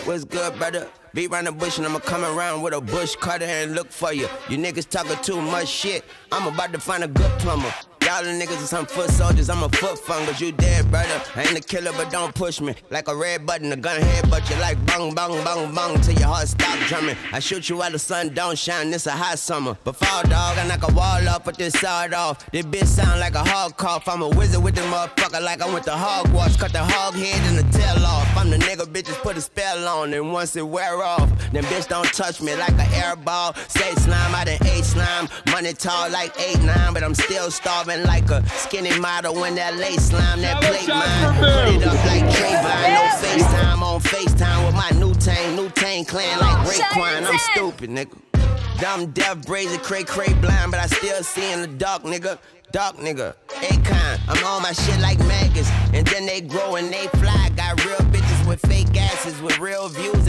What's good, brother? Be round the bush and I'ma come around with a bush cutter and look for you. You niggas talking too much shit. I'm about to find a good plumber. Y'all the niggas are some foot soldiers, I'm a foot fungus. You dead, brother. I ain't a killer, but don't push me. Like a red button, a gun head, but you like bung, bung, bung, bung till your heart stop drumming. I shoot you while the sun don't shine, this a hot summer. But fall dog, I knock a wall off, put this sawed off. This bitch sound like a hog cough. I'm a wizard with this motherfucker like I went to Hogwarts. Cut the hog head and the tail off. I'm the nigga bitches put a spell on, and once it wear off, then bitch don't touch me like an air ball. Say slime, I done ate slime. Money tall like 8'9", but I'm still starving like a skinny model when that lace slime, that plate mine. Put it up like Trayvon, no FaceTime on FaceTime with my new Tang clan like Raekwon. I'm stupid, nigga. Dumb, deaf, brazen, cray, blind, but I still see in the dark, nigga. Dark nigga, Akon, I'm on my shit like maggots. And then they grow and they fly. Got real bitches with fake asses, with real views